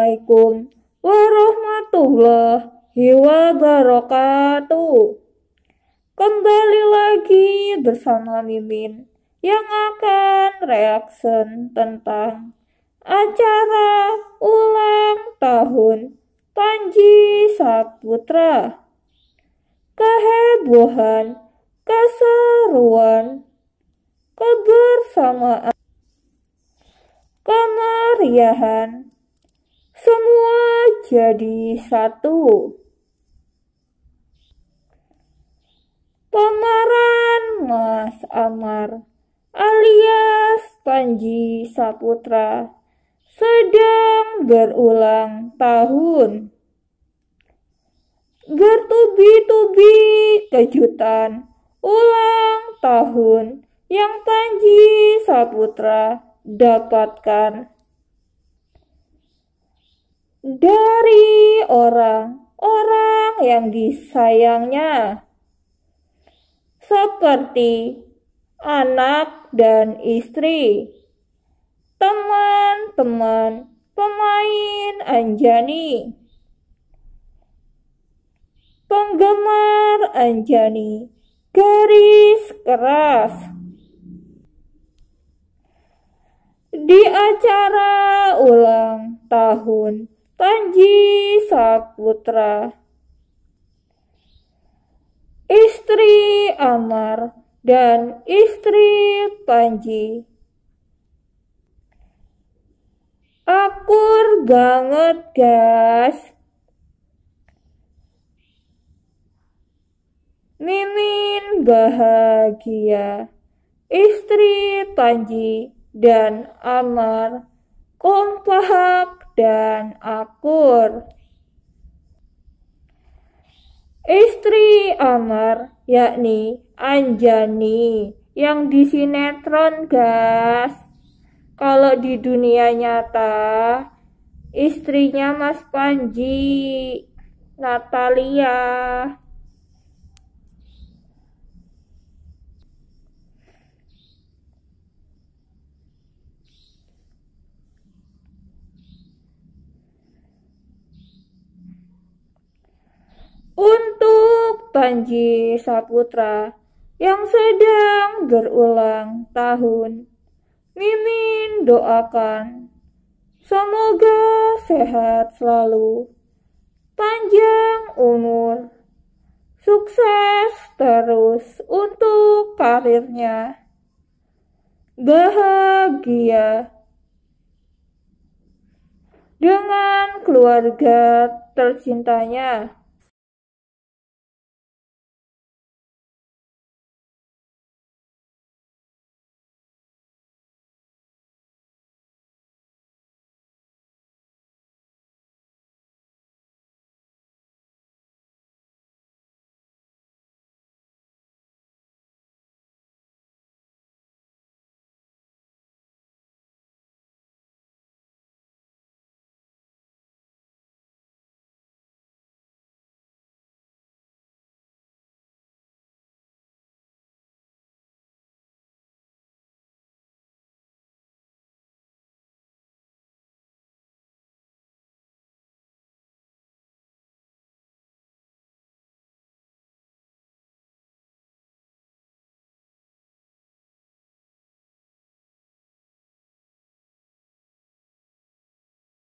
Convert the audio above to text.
Assalamualaikum warahmatullahi wabarakatuh. Kembali lagi bersama Mimin yang akan reaction tentang acara ulang tahun Panji Saputra. Kehebohan, keseruan, kebersamaan, kemeriahan, semua jadi satu. Pemeran Mas Amar alias Panji Saputra sedang berulang tahun. Bertubi-tubi kejutan ulang tahun yang Panji Saputra dapatkan dari orang-orang yang disayangnya, seperti anak dan istri, teman-teman pemain Anjani, penggemar Anjani garis keras. Di acara ulang tahun Panji Saputra, istri Amar dan istri Panji akur banget, guys. Mimin bahagia, istri Panji dan Amar kompak dan akur. Istri Amar yakni Anjani yang di sinetron, guys. Kalau di dunia nyata istrinya Mas Panji, Natalia. Untuk Panji Saputra yang sedang berulang tahun, Mimin doakan semoga sehat selalu, panjang umur, sukses terus untuk karirnya, bahagia dengan keluarga tercintanya.